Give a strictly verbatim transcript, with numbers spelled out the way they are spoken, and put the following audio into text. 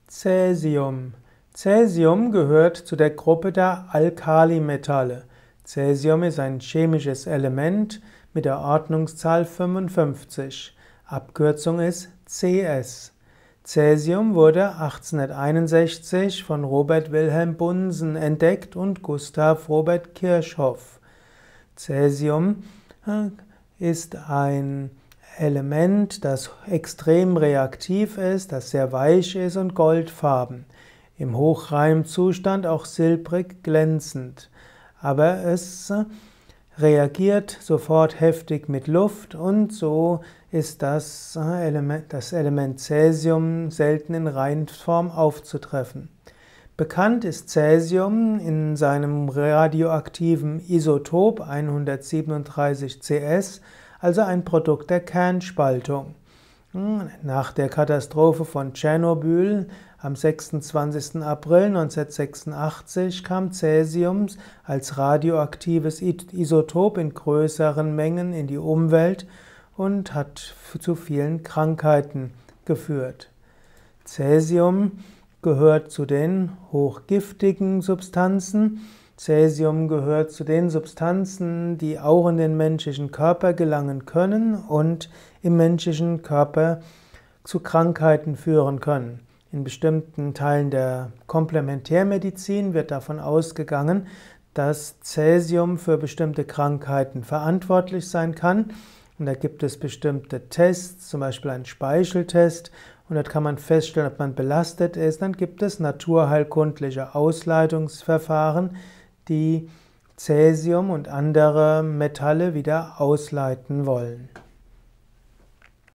Cäsium. Cäsium gehört zu der Gruppe der Alkalimetalle. Cäsium ist ein chemisches Element mit der Ordnungszahl fünfundfünfzig. Abkürzung ist C S. Cäsium wurde achtzehnhunderteinundsechzig von Robert Wilhelm Bunsen entdeckt und Gustav Robert Kirchhoff. Cäsium ist ein Element, das extrem reaktiv ist, das sehr weich ist und goldfarben. Im hochreinen Zustand auch silbrig glänzend. Aber es reagiert sofort heftig mit Luft und so ist das Element, das Element Cäsium selten in Reinform aufzutreffen. Bekannt ist Cäsium in seinem radioaktiven Isotop hundertsiebenunddreißig C S, also ein Produkt der Kernspaltung. Nach der Katastrophe von Tschernobyl am sechsundzwanzigsten April neunzehnhundertsechsundachtzig kam Cäsium als radioaktives Isotop in größeren Mengen in die Umwelt und hat zu vielen Krankheiten geführt. Cäsium gehört zu den hochgiftigen Substanzen. Cäsium gehört zu den Substanzen, die auch in den menschlichen Körper gelangen können und im menschlichen Körper zu Krankheiten führen können. In bestimmten Teilen der Komplementärmedizin wird davon ausgegangen, dass Cäsium für bestimmte Krankheiten verantwortlich sein kann. Und da gibt es bestimmte Tests, zum Beispiel einen Speicheltest, und dort kann man feststellen, ob man belastet ist. Dann gibt es naturheilkundliche Ausleitungsverfahren, die Cäsium und andere Metalle wieder ausleiten wollen.